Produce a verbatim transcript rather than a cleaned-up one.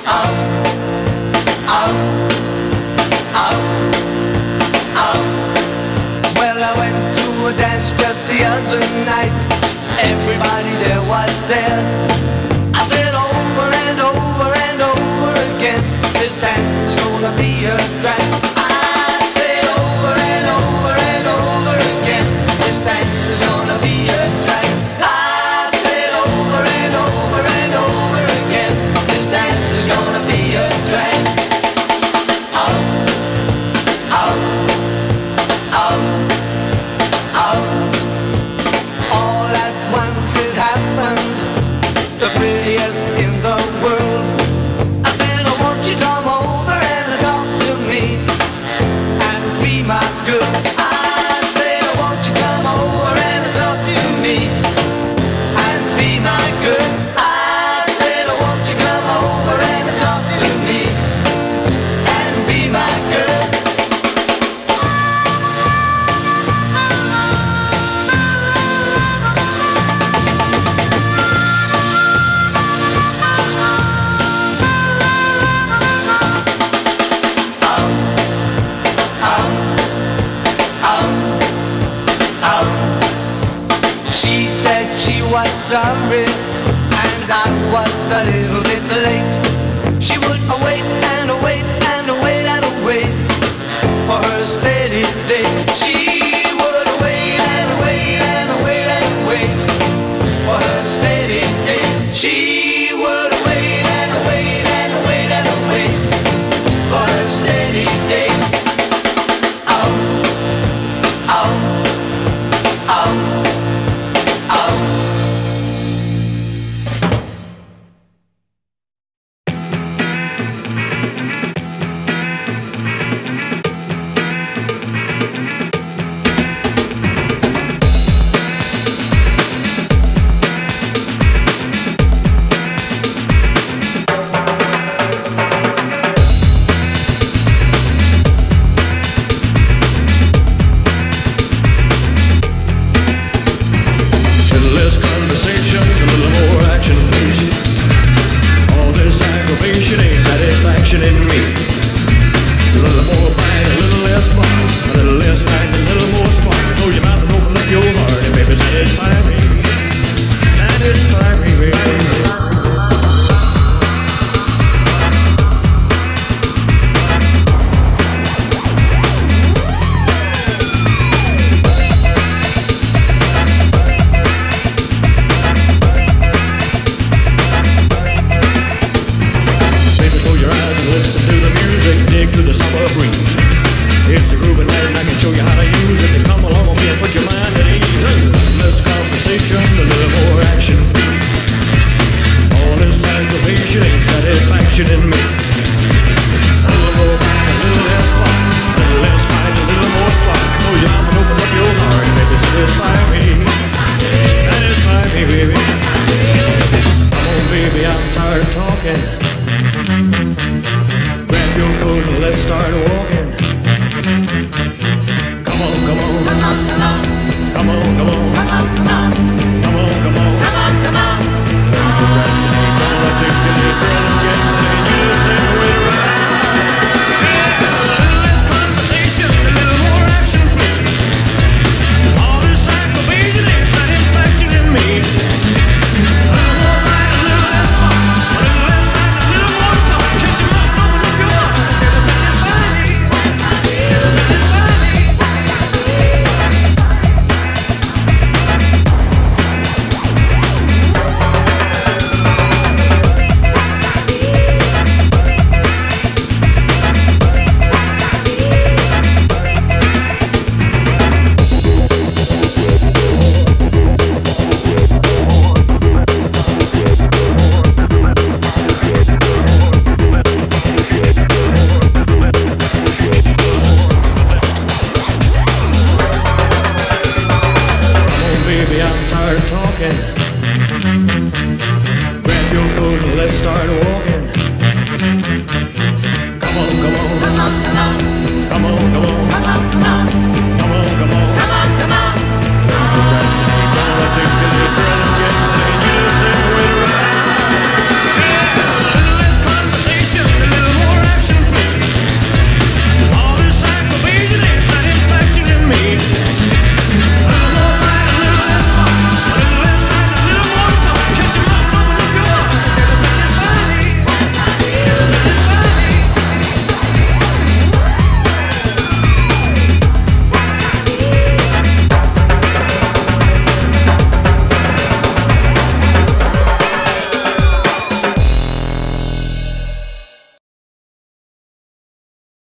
sorry, and I was a little bit late. She would await and await and await and await for her steady day. She would await and await and await and wait for her steady day. She would await and await and await and wait for her steady day. Oh, oh, oh. Grab your coat and let's start walking.